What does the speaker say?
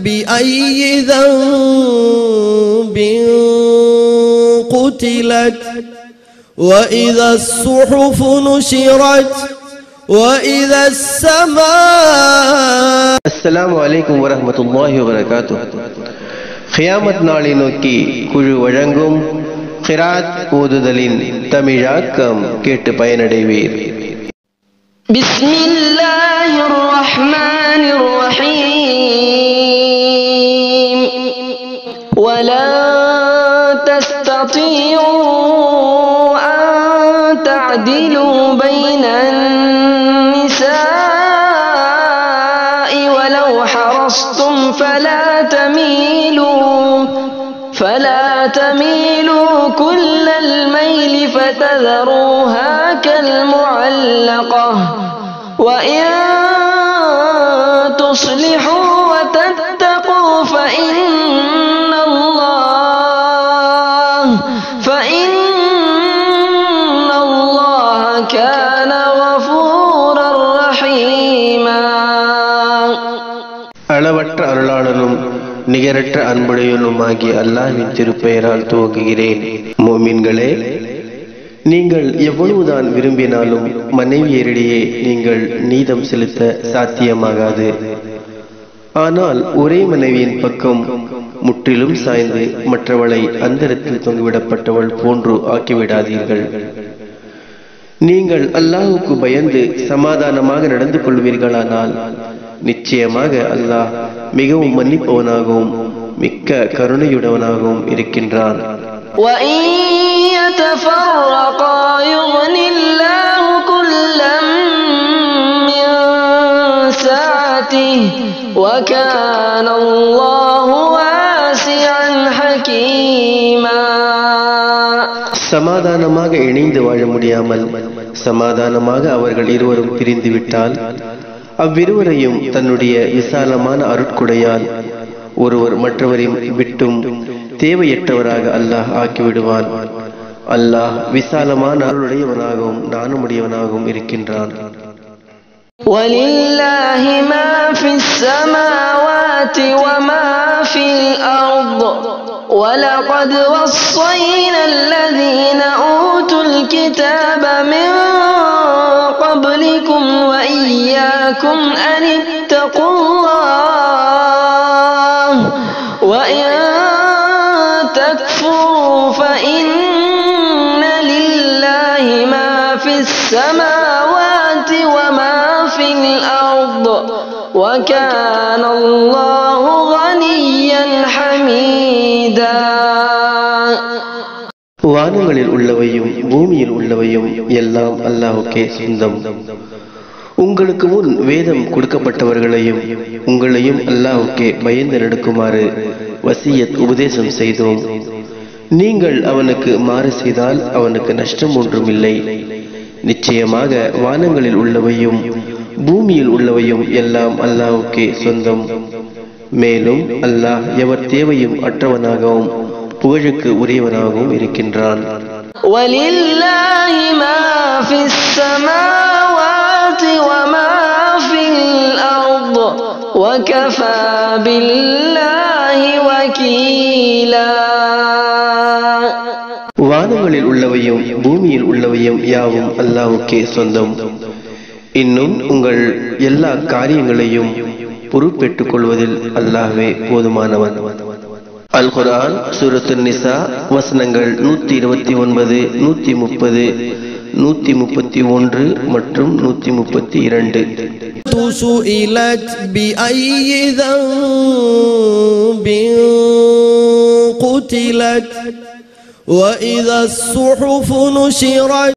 بأي ذنب قتلت وإذا الصحف نشرت وإذا السماء. السلام عليكم ورحمة الله وبركاته. قيامت நாளை நோக்கி குழு வழங்கும் கிராத் ஓதுதலின் தமிழாக்கம் கேட்டு பயனடைவீர். பிஸ்மில்லாஹிர் ரஹ்மானிர் ரஹீம். வலா தஸ்ததீஉ அன் தஅதிலு பைனன் நிசாஇ வலௌ ஹரஸ்தும் فلا تميلوا كل الميل فتذروها كالمعلقة وإن تصلحوا وتتقوا فإن الله كان غفورا رحيما. அளவற்ற அருளாளனும் நிகரற்ற அன்புடையனுமாகிய அல்லாஹ்வின் திருப்பெயரால் துவங்குகிறேன். மோமின்களே, நீங்கள் எவ்வளவுதான் விரும்பினாலும் மனைவியரிடையே நீங்கள் நீதம் செலுத்த சாத்தியமாகாது. ஆனால் ஒரே மனைவியின் பக்கம் முற்றிலும் சாய்ந்து மற்றவளை அந்தரத்தில் தொங்கிவிடப்பட்டவள் போன்று ஆக்கிவிடாதீர்கள். நீங்கள் அல்லாஹ்வுக்கு பயந்து சமாதானமாக நடந்து கொள்வீர்களானால் நிச்சயமாக அல்லாஹ் மிகவும் மன்னிப்பவனாகவும் மிக்க கருணையுடவனாகவும் இருக்கின்றான். சமாதானமாக இணைந்து வாழ முடியாமல் சமாதானமாக அவர்கள் இருவரும் பிரிந்துவிட்டால் அவ்விருவரையும் தன்னுடைய விசாலமான அருட்கொடையால் ஒருவர் மற்றவரையும் விட்டும் தேவையற்றவராக அல்லாஹ் ஆக்கிவிடுவான். அல்லாஹ் விசாலமான அருளுடையவனாகவும் நாணமுடையவனாகவும் இருக்கின்றான். وَلِلَّهِ مَا فِي السَّمَاوَاتِ وَمَا فِي الْأَرْضِ وَلَقَدْ وَصَّيْنَا الَّذِينَ أُوتُوا الْكِتَابَ مِنْ قَبْلِكُمْ وَإِيَّاكُمْ أَنِ اتَّقُوا اللَّهَ وَإِنْ تَكْفُرُوا فَإِنَّ لِلَّهِ مَا فِي السَّمَاوَاتِ وَمَا في الأرض وكان الله غنيا حميدا. வானங்களில் உள்ளவையும் பூமியில் உள்ளவையும் எல்லாம் அல்லாஹ்வுக்கே சொந்தம். உங்களுக்கு முன் வேதம் கொடுக்கப்பட்டவர்களையும் உங்களையும் அல்லாஹ்வுக்கே பயந்து நடக்குமாறு வசியத் உபதேசம் செய்தோம். நீங்கள் அவனுக்கு மாறு செய்தால் அவனுக்கு நஷ்டம் ஒன்றும் இல்லை. நிச்சயமாக வானங்களில் உள்ளவையும் பூமியில் உள்ளவையும் எல்லாம் அல்லாஹ்வுக்கே சொந்தம். மேலும் அல்லாஹ் எவர் தேவையும் அற்றவனாகவும் புகழுக்கு உரியவனாகவும் இருக்கின்றான். வலில்லாஹி மா ஃபிஸ் ஸமாவாதி வமா ஃபில் அர்த் வகஃபா பில்லாஹி வகீலா. வானங்களில் உள்ளவையும் பூமியில் உள்ளவையும் யாவும் அல்லாஹ்வுக்கே சொந்தம். இன்னும் உங்கள் எல்லா காரியங்களையும் பொறுப்பேற்றுக் கொள்வதில் அல்லாஹ்வே போதுமானவன். அல் குர்ஆன் சூரத்துன் நிசா வசனங்கள் 129, 130, 131 மற்றும் 132. سئلت بأي ذنب قتلت وإذا الصحف نشرت